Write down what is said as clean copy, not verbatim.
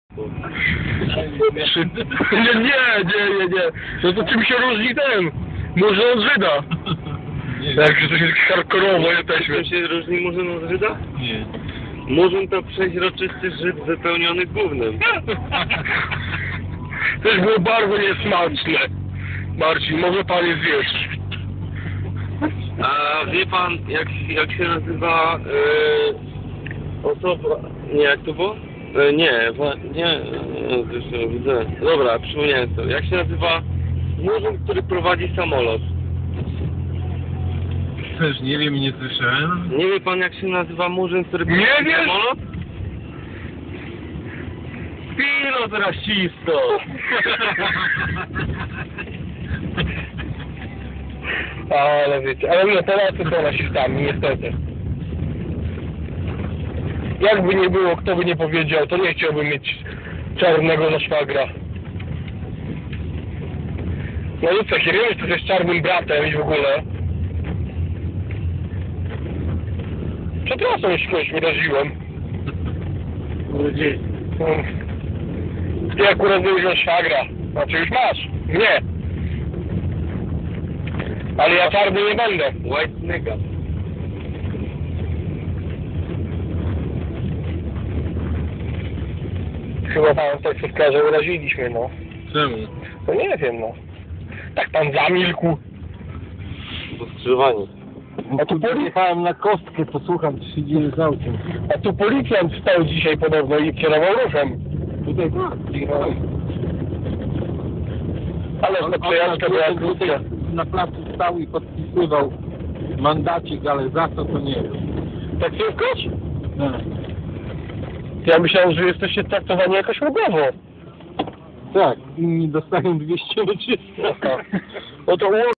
Nie. No to czym się różni ten? Może od Żyda. Jak to się hardkorowo jesteśmy. Czym się różni murzyn od Żyda? Nie. Murzyn to przeźroczysty Żyd wypełniony gównem. Też było bardzo niesmaczne. Marcin, może pan je zjeść. A wie pan, jak się nazywa osoba... Nie, jak to było? Zresztą widzę. Dobra, przypomniałem sobie. Jak się nazywa murzyn, który prowadzi samolot? Też nie wiem, nie słyszałem. Nie wie pan, jak się nazywa murzyn, który Nie prowadzi wiesz? samolot? Pilot rasisto. Ale wiecie, ale nie, Polacy są rasistami, niestety. Jakby nie było, kto by nie powiedział, to nie chciałbym mieć czarnego na szwagra. No i co, Hieronymus to jest czarnym bratem i w ogóle. Przepraszam, jeśli kogoś wyraziłem. Ty akurat byłeś na szwagra. Znaczy już masz. Nie. Ale ja czarny nie będę. White nigga. Chyba pan taksówkarza uraziliśmy, no. Czemu? No nie wiem, no. Tak pan zamilkł. Poskrzyżowanie. A tu Jechałem na kostkę, posłucham, czy się dzieje z autem. A tu policjant stał dzisiaj podobno i kierował ruchem. Tutaj tak. Ale na przejażdżkę była krótka. Na placu stał i podpisywał mandacik, ale za co to nie wiem. Taksówkarz? Tak. Ja myślałem, że jesteście traktowani jakoś ulgowo. Tak, inni dostają 200 czy 300. No to